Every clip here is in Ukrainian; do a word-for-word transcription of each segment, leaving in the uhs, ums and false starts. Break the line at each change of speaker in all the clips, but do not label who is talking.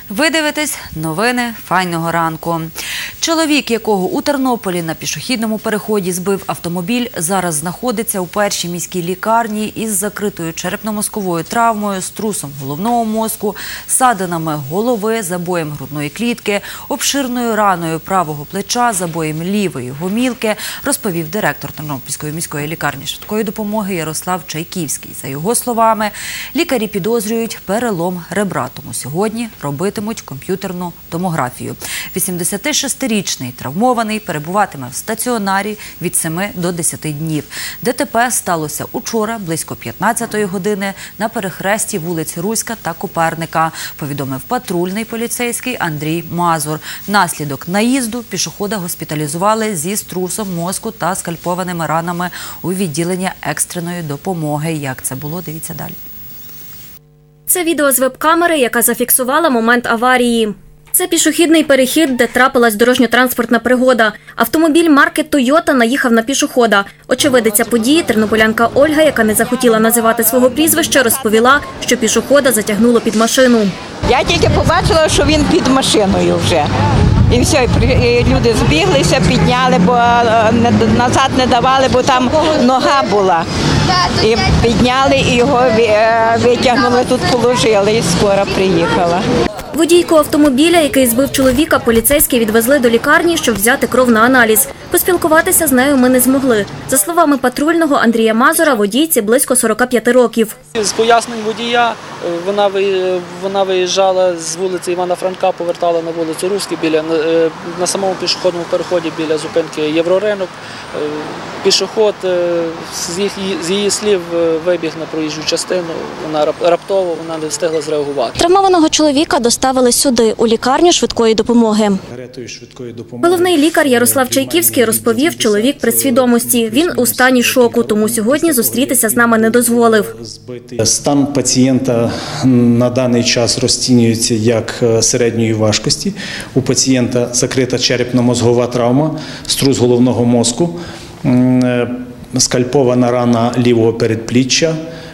Ви дивитесь новини файного ранку. Чоловік, якого у Тернополі на пішохідному переході збив автомобіль, зараз знаходиться у першій міській лікарні із закритою черепно-мозковою травмою, струсом головного мозку, ссадинами голови, забоєм грудної клітки, обширною раною правого плеча, забоєм лівої гомілки, розповів директор Тернопільської міської лікарні швидкої допомоги Ярослав Чайківський. За його словами, лікарі підозрюють перелом ребра, тому сьогодні робитимуть комп'ютерну томографію. вісімдесятишестирічний травмований перебуватиме в стаціонарі від семи до десяти днів. ДТП сталося учора близько п'ятнадцятої години на перехресті вулиць Руська та Коперника, повідомив патрульний поліцейський Андрій Мазур. Внаслідок наїзду пішохода госпіталізували зі струсом мозку та скальпованими ранами у відділення екстреної допомоги. Як це було, дивіться далі.
Це відео з веб-камери, яка зафіксувала момент аварії. Це пішохідний перехід, де трапилась дорожньо-транспортна пригода. Автомобіль марки «Тойота» наїхав на пішохода. Очевидиця події, тернополянка Ольга, яка не захотіла називати свого прізвища, розповіла, що пішохода затягнуло під машину.
Я тільки побачила, що він під машиною вже. І все, і люди збіглися, підняли, бо назад не давали, бо там нога була. І підняли, і його витягнули, тут положили, і скоро приїхала.
Водійку автомобіля, який збив чоловіка, поліцейські відвезли до лікарні, щоб взяти кров на аналіз. Поспілкуватися з нею ми не змогли. За словами патрульного Андрія Мазура, водійці близько сорока п'яти років.
З пояснень водія, вона, вона виїжджала з вулиці Івана Франка, повертала на вулицю Руську, біля, на самому пішохідному переході біля зупинки Євроринок. Пішохід, з, їх, з її слів, вибіг на проїжджу частину, вона раптово вона не встигла зреагувати.
Травмованого чоловіка доставили сюди, у лікарню швидкої допомоги. Головний лікар Ярослав Чайківський розповів, чоловік при свідомості. Він у стані шоку, тому сьогодні зустрітися з нами не дозволив.
Стан пацієнта на даний час розцінюється як середньої важкості. У пацієнта закрита черепно-мозгова травма, струс головного мозку, скальпована рана лівого передпліччя,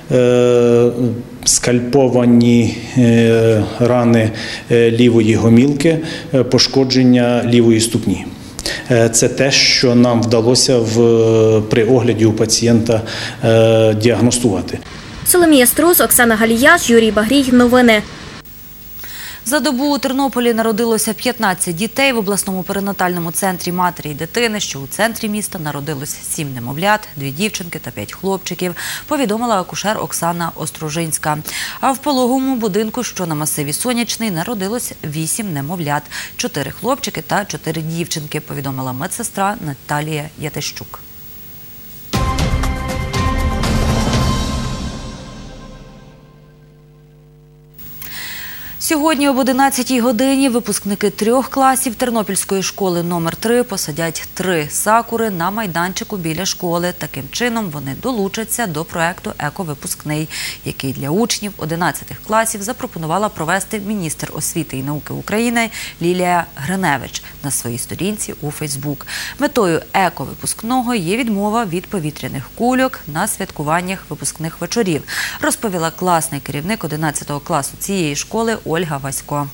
скальповані рани лівої гомілки, пошкодження лівої ступні. Це те, що нам вдалося в, при огляді у пацієнта діагностувати.
Соломія Струс, Оксана Галіяш, Юрій Багрій. Новини.
За добу у Тернополі народилося п'ятнадцять дітей. В обласному перинатальному центрі матері і дитини, що у центрі міста, народилось сім немовлят, дві дівчинки та п'ять хлопчиків, повідомила акушер Оксана Острожинська. А в пологовому будинку, що на масиві Сонячний, народилось вісім немовлят, чотири хлопчики та чотири дівчинки, повідомила медсестра Наталія Ятищук. Сьогодні об одинадцятій годині випускники трьох класів Тернопільської школи номер три посадять три сакури на майданчику біля школи. Таким чином вони долучаться до проекту «Еко-випускний», який для учнів одинадцятих класів запропонувала провести міністр освіти і науки України Лілія Гриневич на своїй сторінці у Фейсбук. Метою «Еко-випускного» є відмова від повітряних кульок на святкуваннях випускних вечорів, розповіла класний керівник одинадцятого класу цієї школи Ольга Васько.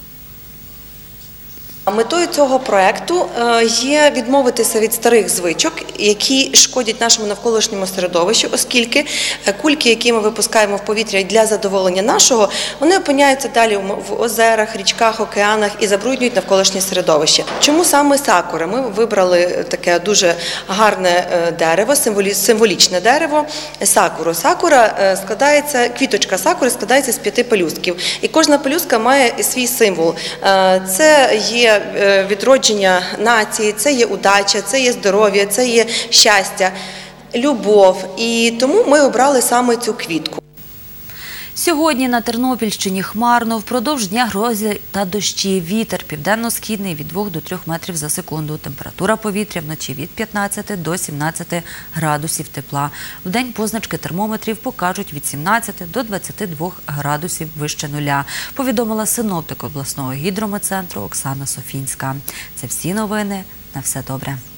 Метою цього проєкту є відмовитися від старих звичок, які шкодять нашому навколишньому середовищу, оскільки кульки, які ми випускаємо в повітря для задоволення нашого, вони опиняються далі в озерах, річках, океанах і забруднюють навколишнє середовище. Чому саме сакура? Ми вибрали таке дуже гарне дерево, символічне дерево – сакуру. Сакура складається, квіточка сакури складається з п'яти пелюстків, і кожна пелюстка має свій символ. Це є відродження нації, це є удача, це є здоров'я, це є щастя, любов. І тому ми обрали саме цю квітку.
Сьогодні на Тернопільщині хмарно, впродовж дня грози та дощі. Вітер південно-східний від двох до трьох метрів за секунду. Температура повітря вночі від п'ятнадцяти до сімнадцяти градусів тепла. Вдень позначки термометрів покажуть від сімнадцяти до двадцяти двох градусів вище нуля, повідомила синоптик обласного гідрометцентру Оксана Софінська. Це всі новини. На все добре.